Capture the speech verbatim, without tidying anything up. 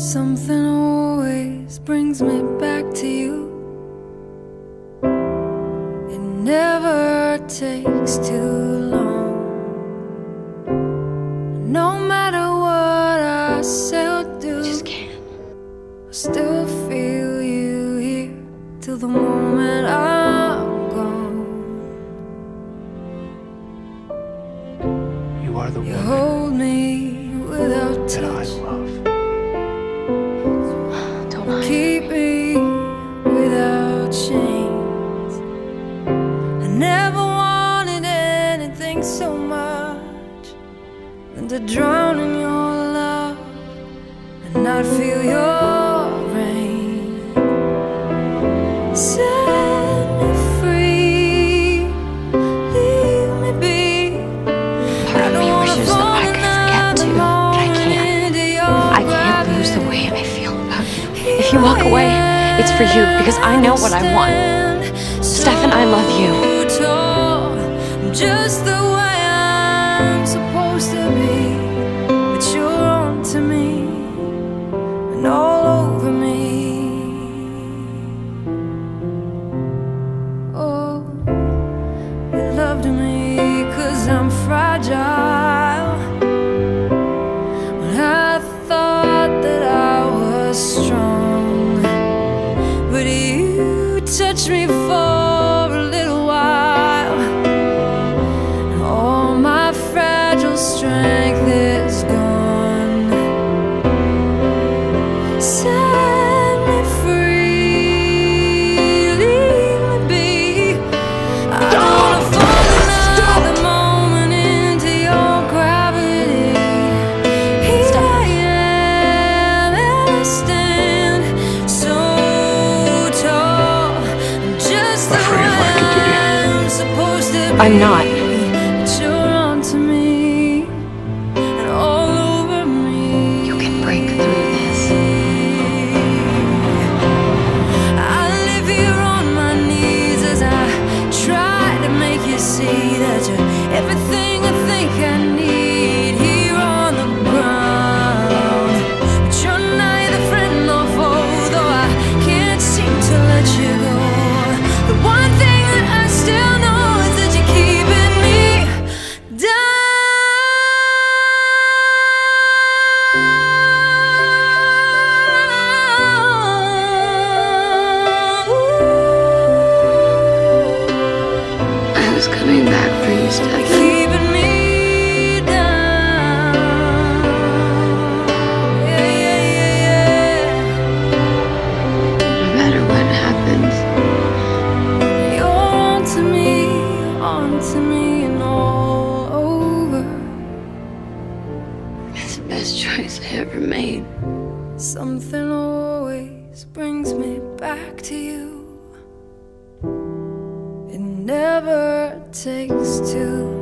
Something always brings me back to you. It never takes too long. No matter what I say or do, I just can't. I still feel you here till the moment I'm gone. You are the You woman hold me without that I touch. love. Don't lie. Keep me without chains. I never wanted anything so much than to drown in your love and not feel your rain. Set me free, leave me be. Part of me wishes that I could forget too, but I can't. I can't lose the way I feel about you. If you walk away, it's for you, because I know what I want. Stefan, I love you. Just the way I'm supposed to be, but you're on to me and all over me. Oh, you loved me 'cause I'm fragile. When I thought that I was strong, but you touched me for a little while, and all my fragile strength is gone. Set me free, leave me be. I don't wanna fall another moment into your gravity. Here I am, and I stand so tall. I'm just the way I'm supposed to be. I'm not. But you're on to me and all over me. You can break through this. I live here on my knees as I try to make you see that you're everything I think I need here on the ground. But you're neither friend nor foe, though I can't seem to let you go. The one thing that I still know is that you're keeping me down. I was coming back for you, Stefan. Keeping me down. Yeah, yeah, yeah, yeah. No matter what happens, You're on to me, on to me and all over. it's the best choice I ever made. Something always brings me back to you. It never takes two.